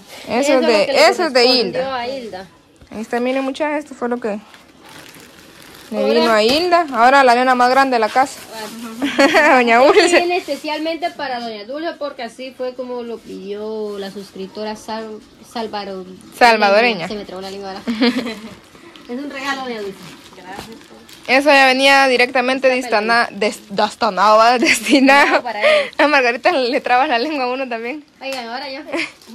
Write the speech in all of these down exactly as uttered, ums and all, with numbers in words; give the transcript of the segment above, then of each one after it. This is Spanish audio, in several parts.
Eso, eso es de, eso es de Hilda. A Hilda. Ahí está, miren muchachos, esto fue lo que le vino a Hilda. Ahora la nena más grande de la casa. Doña Dulce. Este viene especialmente para Doña Dulce porque así fue como lo pidió la suscriptora Sal, Salvador, salvadoreña. Se me trabó la lengua. Es un regalo, Doña Dulce. Gracias. Eso ya venía directamente destinado, destinado, destinado. Para él. A Margarita le trabas la lengua a uno también. Oigan, ahora ya.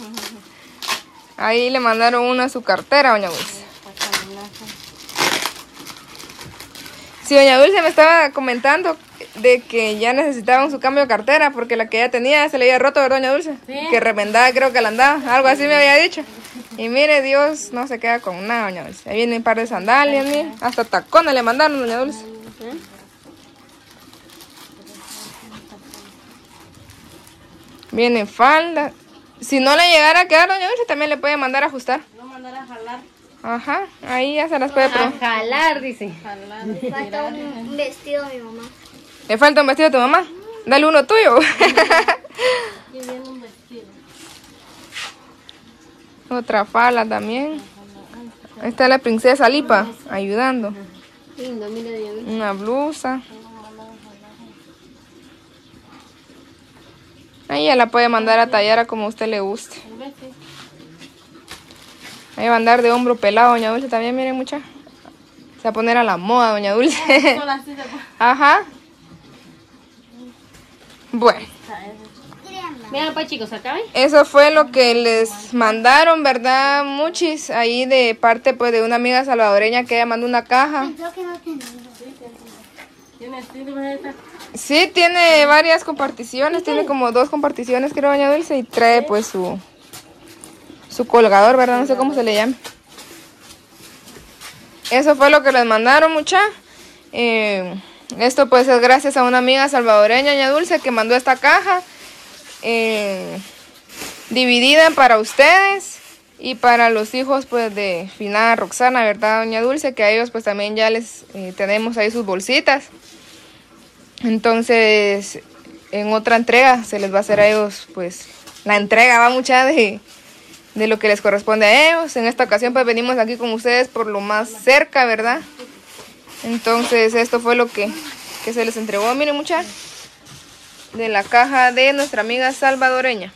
Ahí le mandaron uno a su cartera, Doña Dulce. Sí, Doña Dulce me estaba comentando de que ya necesitaban su cambio de cartera porque la que ella tenía se le había roto, ¿verdad, Doña Dulce? Sí. Que remendada creo que la andaba, algo así me había dicho. Y mire, Dios no se queda con nada, Doña Dulce. Ahí viene un par de sandalias, mire. Hasta tacones le mandaron, Doña Dulce. Viene falda. Si no le llegara a quedar, Doña Dulce, también le puede mandar a ajustar. No mandar a jalar. Ajá, ahí ya se las puede A probar. jalar, dice. Jalar. Me falta un, un vestido a mi mamá. ¿Le falta un vestido a tu mamá? Dale uno tuyo. Aquí viene un vestido. Otra falda también. Ahí está la princesa Lipa ayudando. Lindo, mire, Doña Dulce. Una blusa. Ahí ya la puede mandar a tallar a como a usted le guste. Ahí va a andar de hombro pelado, Doña Dulce también, miren mucha. Se va a poner a la moda, Doña Dulce. Ajá. Bueno. Vean pues chicos, acá ven. Eso fue lo que les mandaron, ¿verdad? Muchis, ahí de parte pues de una amiga salvadoreña que ella mandó una caja. ¿Tiene estilo esta? Sí, tiene varias comparticiones, tiene como dos comparticiones creo, Doña Dulce, y trae pues su su colgador, ¿verdad? No sé cómo se le llama. Eso fue lo que les mandaron, mucha. Eh, esto pues es gracias a una amiga salvadoreña, Doña Dulce, que mandó esta caja. Eh, dividida para ustedes y para los hijos pues de finada Roxana, ¿verdad, Doña Dulce? Que a ellos pues también ya les eh, tenemos ahí sus bolsitas. Entonces en otra entrega se les va a hacer a ellos pues la entrega va mucha de, de lo que les corresponde a ellos. En esta ocasión pues venimos aquí con ustedes por lo más cerca, ¿verdad? Entonces esto fue lo que, que se les entregó, miren mucha, de la caja de nuestra amiga salvadoreña.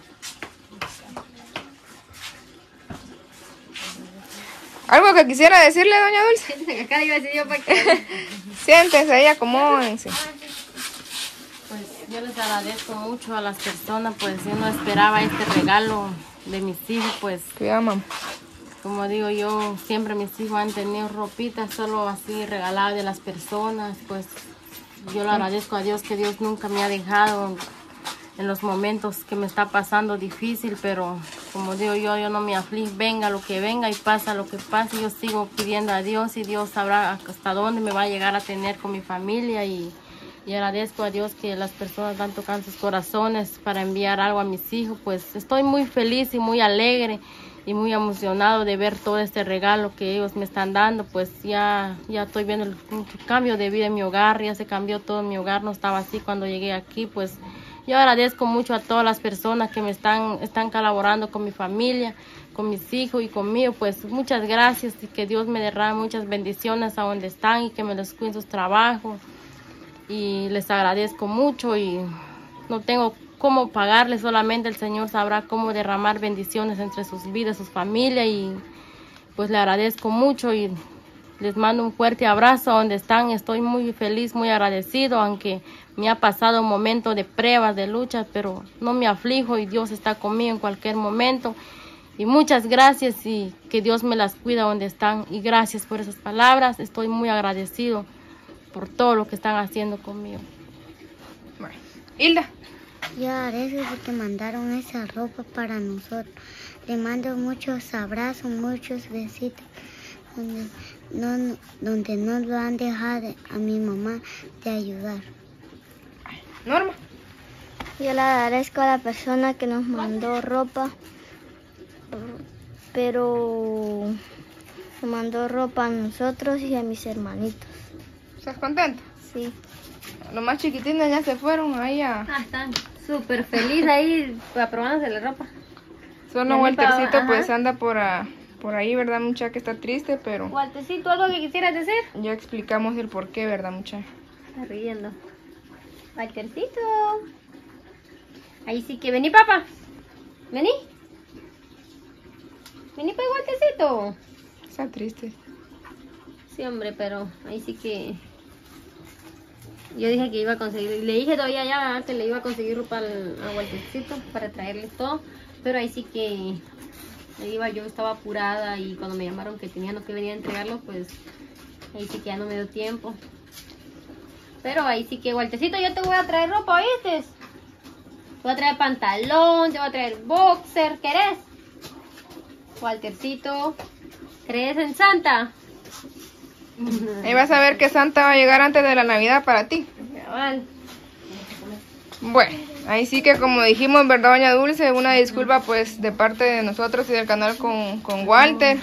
¿Algo que quisiera decirle, Doña Dulce? Acá iba a decir yo para que... Siéntense ahí, acomódense. Pues yo les agradezco mucho a las personas, pues yo no esperaba este regalo de mis hijos, pues Cuidado, mamá. como digo yo, siempre mis hijos han tenido ropitas solo así regaladas de las personas, pues yo le agradezco a Dios que Dios nunca me ha dejado en los momentos que me está pasando difícil, pero como digo yo, yo no me aflijo, venga lo que venga y pasa lo que pase, yo sigo pidiendo a Dios y Dios sabrá hasta dónde me va a llegar a tener con mi familia y, y agradezco a Dios que las personas van tocando sus corazones para enviar algo a mis hijos, pues estoy muy feliz y muy alegre y muy emocionado de ver todo este regalo que ellos me están dando, pues ya, ya estoy viendo el, el cambio de vida en mi hogar, ya se cambió todo en mi hogar, no estaba así cuando llegué aquí, pues yo agradezco mucho a todas las personas que me están, están colaborando con mi familia, con mis hijos y conmigo, pues muchas gracias y que Dios me derrame muchas bendiciones a donde están y que me les cuide sus trabajos y les agradezco mucho y no tengo cómo pagarles, solamente el Señor sabrá cómo derramar bendiciones entre sus vidas, sus familias y pues le agradezco mucho y les mando un fuerte abrazo a donde están, estoy muy feliz, muy agradecido, aunque me ha pasado un momento de pruebas, de luchas, pero no me aflijo y Dios está conmigo en cualquier momento. Y muchas gracias y que Dios me las cuida donde están y gracias por esas palabras, estoy muy agradecido por todo lo que están haciendo conmigo. Bueno. Hilda. Yo agradezco porque mandaron esa ropa para nosotros. Le mando muchos abrazos, muchos besitos. Donde no, donde no lo han dejado a mi mamá de ayudar. Norma. Yo le agradezco a la persona que nos mandó ropa, pero nos mandó ropa a nosotros y a mis hermanitos. ¿Estás contenta? Sí. Los más chiquitines ya se fueron ahí a... Ah, están súper felices ahí aprobándose la ropa. Solo Waltercito pues anda por, a, por ahí, ¿verdad, mucha? Que está triste, pero... Waltercito, ¿algo que quisieras decir? Ya explicamos el por qué, ¿verdad, mucha? Está riendo. Waltercito. Ahí sí que vení, papá. Vení. Vení, pues, Waltercito. Está triste. Sí, hombre, pero ahí sí que... Yo dije que iba a conseguir, le dije todavía ya antes le iba a conseguir ropa al, a Waltercito para traerle todo, pero ahí sí que iba, yo estaba apurada y cuando me llamaron que teníamos que venir a entregarlo, pues ahí sí que ya no me dio tiempo. Pero ahí sí que, Waltercito, yo te voy a traer ropa, ¿oíste? Te voy a traer pantalón, te voy a traer boxer, ¿querés? Waltercito, ¿crees en Santa? Ahí vas a ver que Santa va a llegar antes de la Navidad para ti. Vale. Bueno, ahí sí que como dijimos, ¿verdad, doña Dulce? Una disculpa pues de parte de nosotros y del canal con, con Walter.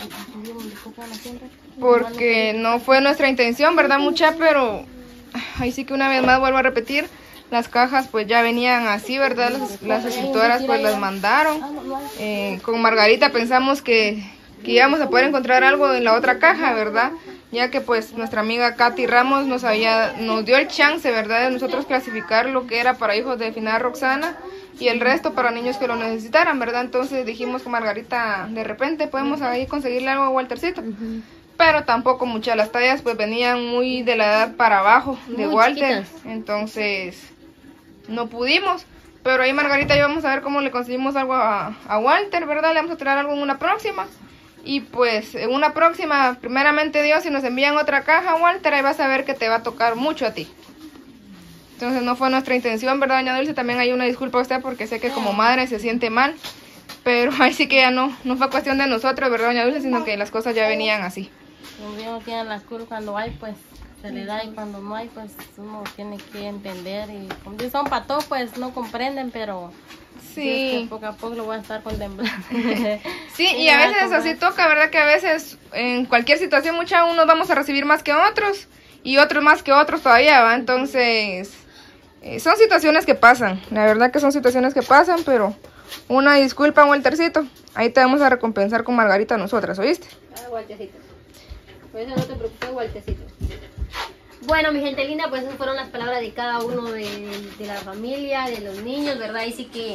Porque no fue nuestra intención, ¿verdad, mucha? Pero ahí sí que una vez más vuelvo a repetir. Las cajas pues ya venían así, ¿verdad? Las, las escritoras pues las mandaron. Eh, con Margarita pensamos que, que íbamos a poder encontrar algo en la otra caja, ¿verdad? Ya que pues nuestra amiga Katy Ramos nos había, nos dio el chance, ¿verdad? De nosotros clasificar lo que era para hijos de finada Roxana y el resto para niños que lo necesitaran, ¿verdad? Entonces dijimos con Margarita, de repente podemos ahí conseguirle algo a Waltercito. Uh-huh. Pero tampoco muchas, las tallas pues venían muy de la edad para abajo de muy Walter. Chiquitas. Entonces no pudimos. Pero ahí Margarita y yo vamos a ver cómo le conseguimos algo a, a Walter, ¿verdad? Le vamos a traer algo en una próxima. Y pues en una próxima, primeramente Dios, si nos envían otra caja, Walter, ahí vas a ver que te va a tocar mucho a ti. Entonces no fue nuestra intención, ¿verdad, doña Dulce? También hay una disculpa a usted porque sé que como madre se siente mal. Pero ahí sí que ya no, no fue cuestión de nosotros, ¿verdad, doña Dulce? Sino que las cosas ya venían así. Uno tiene la culpa, cuando hay pues se le da y cuando no hay pues uno tiene que entender. Y como son patos pues no comprenden, pero... Sí, poco a poco lo voy a estar contemplando. Sí, y a veces así toca, ¿verdad? Que a veces en cualquier situación mucha unos vamos a recibir más que otros y otros más que otros todavía, ¿va? Entonces, eh, son situaciones que pasan, la verdad que son situaciones que pasan, pero una disculpa, Waltercito, ahí te vamos a recompensar con Margarita nosotras, ¿oíste? Ah, Waltercito, por eso no te preocupes, Waltercito. Bueno, mi gente linda, pues esas fueron las palabras de cada uno de, de la familia, de los niños, ¿verdad? Y sí que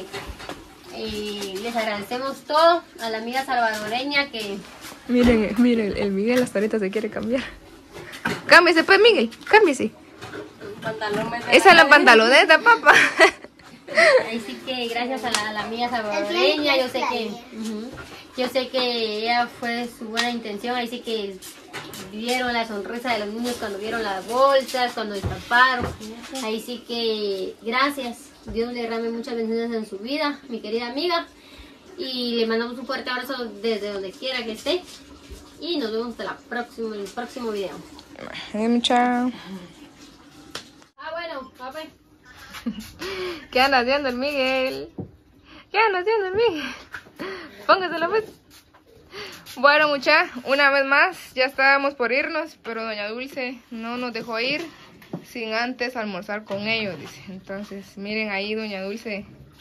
eh, les agradecemos todo a la amiga salvadoreña que... Miren, miren, el Miguel hasta ahorita se quiere cambiar. Cámbiese pues, Miguel, cámbiese. Esa es la pantaloneta, papá. Ahí sí que gracias a la, a la amiga salvadoreña, yo sé que... Uh-huh, yo sé que ella fue su buena intención, ahí sí que... vieron la sonrisa de los niños cuando vieron las bolsas, cuando destaparon. Ahí sí que gracias. Dios le derrame muchas bendiciones en su vida, mi querida amiga. Y le mandamos un fuerte abrazo desde donde quiera que esté. Y nos vemos hasta la próxima, el próximo video. Chao. Ah, bueno, papá. ¿Qué anda haciendo el Miguel? ¿Qué anda haciendo el Miguel? Póngasela pues. Bueno, mucha, una vez más, ya estábamos por irnos, pero doña Dulce no nos dejó ir sin antes almorzar con ellos, dice. Entonces, miren ahí, doña Dulce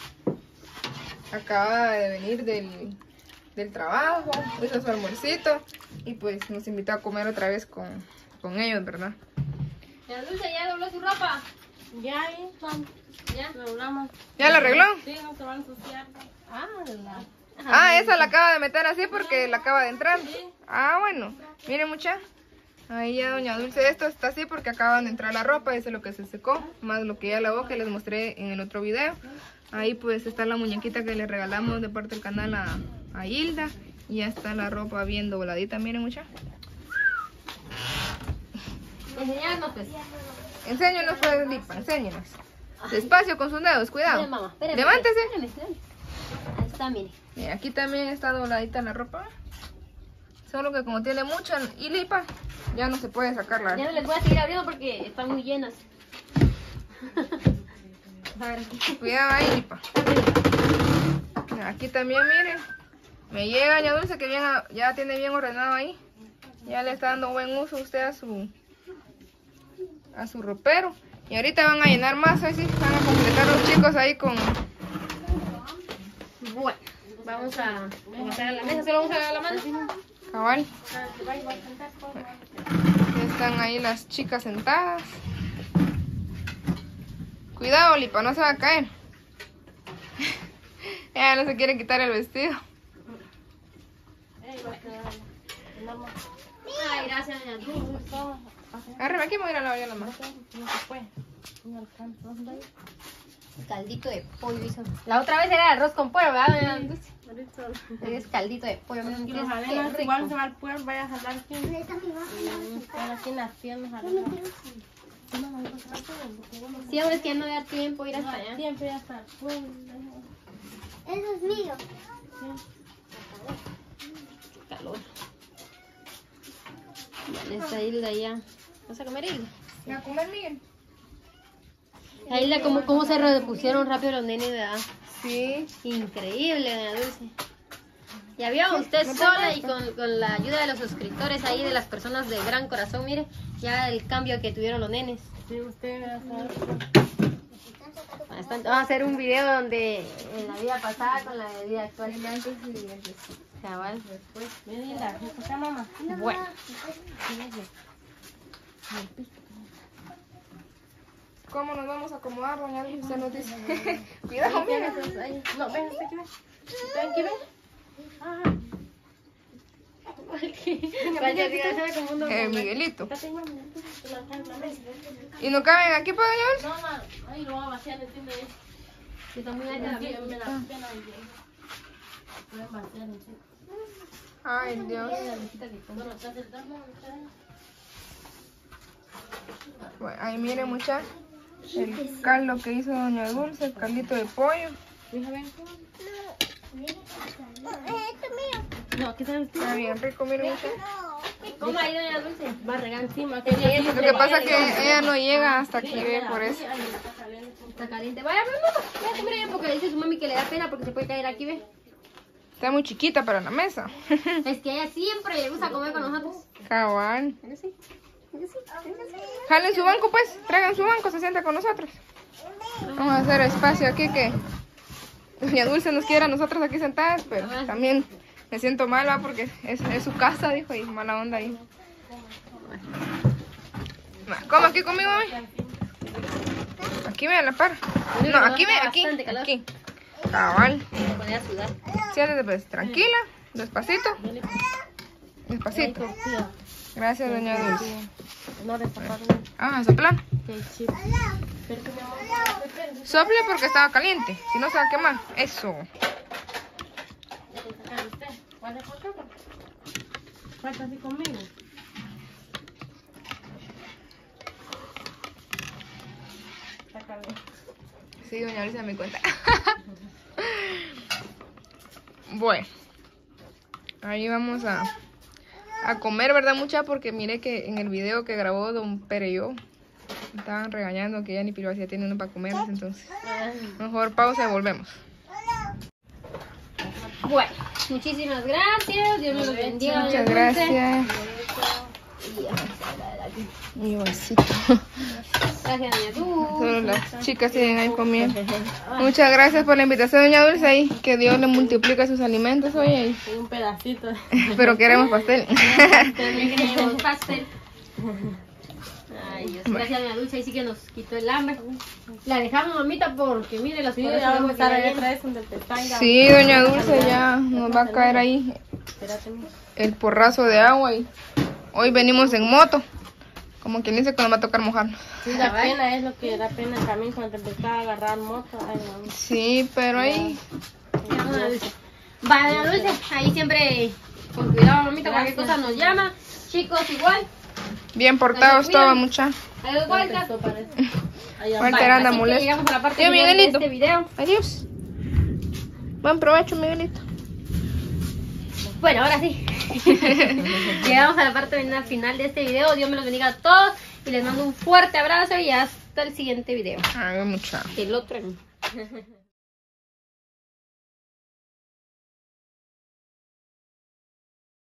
acaba de venir del, del trabajo, hizo su almuercito y pues nos invitó a comer otra vez con, con ellos, ¿verdad? Doña Dulce, ¿ya dobló su ropa? Ya, ahí, ya, lo doblamos. ¿Ya la arregló? Sí, no se va a ensuciar. Ah, la... Ah, esa la acaba de meter así porque la acaba de entrar. Ah, bueno. Miren, mucha. Ahí ya doña Dulce, esto está así porque acaban de entrar la ropa. Ese es lo que se secó, más lo que ya lavó, que les mostré en el otro video. Ahí pues está la muñequita que le regalamos de parte del canal a, a Hilda. Y ya está la ropa bien dobladita, miren, mucha. Enseñarnos pues. Enséñanos pues, Lipa, enséñanos. Despacio con sus dedos, cuidado. Mira, mamá, espérame, Levántese. Espérame, espérame. Ahí está, mire. Mira, aquí también está dobladita la ropa. Solo que como tiene mucha y lipa, ya no se puede sacarla. Ya no les voy a seguir abriendo porque están muy llenas. Cuidado ahí, lipa. Aquí también, miren. Me llega doña Dulce que bien, ya tiene bien ordenado ahí. Ya le está dando buen uso usted a su a su ropero. Y ahorita van a llenar más, ahí sí, van a completar los chicos ahí con... Bueno, Vamos a pasar a la mesa, solo vamos a dar la mano. Cabal. Ya están ahí las chicas sentadas. Cuidado, Lipa, no se va a caer. Ella no se quiere quitar el vestido. Ay, gracias, doña Dulce. Arriba, aquí me voy a ir a lavar yo la mano. Caldito de pollo hizo. La otra vez era arroz con pollo, ¿verdad, doña Dulce? Es caldito de pollo. Y los arenas, igual se va al pueblo, vaya a jalar aquí. Aquí en las piernas, Sí, ahora es que ya no da tiempo ir hasta allá. siempre ya está. Eso es mío. Calor. Vale, está Hilda ya. ¿Vas a comer, Hilda? ¿Me va a comer, Miguel? A Hilda, ¿cómo, cómo se repusieron rápido los nenes, ¿verdad? Sí. Increíble, doña Dulce. Ya vio usted sola y con, con la ayuda de los suscriptores ahí, de las personas de gran corazón, mire, ya el cambio que tuvieron los nenes. Sí, usted va a saber. Bastante. Vamos a hacer un video donde en la vida pasada con la vida actual. Cabal. Después, ven y la escucha, mamá. Bueno. ¿Cómo nos vamos a acomodar, doña Dulce? Usted nos dice. Cuidado, mira. No, ven, usted aquí ven. Ven aquí, ven. Ajá. Eh, Miguelito. ¿Y no caben aquí, pues, doña Dulce? No, no, ahí lo voy a vaciar, ¿entiendes? Si está muy alta, Sí, me la ven ahí. Voy a vaciar, ¿entiendes? Ay, Dios. Bueno, está sentado. Bueno, ahí miren, mucha el caldo que hizo doña Dulce, el caldito de pollo. Hija, ven. Esto es mío. No, aquí está el tío. Está bien rico, miren, mucha. ¿Cómo ha ido, doña Dulce? Va a regar encima. Que Lo que pasa es que ella no llega hasta aquí, ve, por eso. Está caliente. Vaya, vamos. Voy a comer allá porque dice su mami que le da pena porque se puede caer aquí, ve. Está muy chiquita para la mesa. Es que a ella siempre le gusta comer con nosotros. Cabal. ¿Verdad sí? ¿Verdad sí? ¿Verdad sí? Jalen su banco, pues. Traigan su banco, se sienta con nosotros. Vamos a hacer espacio aquí que doña Dulce nos quiera a nosotros aquí sentadas, pero también me siento mal, ¿va? Porque es, es su casa, dijo, y mala onda ahí. Va, ¿cómo aquí conmigo, mami? Aquí ve a la par. No, aquí ve, aquí. Aquí. Cabal. Me pone a sudar. Siéntate, pues, tranquila, despacito. Despacito. Gracias, doña Dulce. No, destaparlo. Ah, soplar. Qué chido. Sople porque estaba caliente, si no se va a quemar. Eso. Falta así conmigo. Sí, doña Dulce me cuenta. Bueno, ahí vamos a, a comer, ¿verdad, mucha? Porque mire que en el video que grabó don Pereyó me estaban regañando que ya ni privacidad tiene uno para comer, entonces mejor pausa y volvemos. Bueno, muchísimas gracias. Dios me los bendiga. Muchas doña Dulce. gracias. Y ya, Mi vasito. gracias, doña Dulce. Solo las chicas siguen ahí comiendo. Muchas gracias por la invitación, doña Dulce. Ahí que Dios le multiplique sus alimentos hoy. Y un pedacito. Pero queremos pastel. También queremos pastel. Ay, Dios. Gracias, doña Dulce. Ahí sí que nos quitó el hambre. La dejamos, mamita, porque mire las Sí, cosas ya vamos a estar ahí otra vez donde te caiga. Sí, doña Dulce, ya nos va a caer ahí Espérate, mira. el porrazo de agua y hoy venimos en moto. Como quien dice que nos va a tocar mojarnos. Sí, da pena, es lo que da pena también cuando te empezaba a agarrar moto. Ay, no. Sí, pero ahí... Ya, doña Dulce. Va, doña Dulce, ahí siempre con cuidado, mamita, cualquier cosa nos llama. Chicos, igual. Bien portados todos, mucha. Adiós, Walter. Esto parece. Allá. Walter anda Así que molesto. llegamos a la parte Tío final de Miguelito. este video. Adiós. Buen provecho, Miguelito. Bueno, ahora sí. Llegamos a la parte final de este video. Dios me los bendiga a todos. Y les mando un fuerte abrazo y hasta el siguiente video. Ay, mucha. El otro.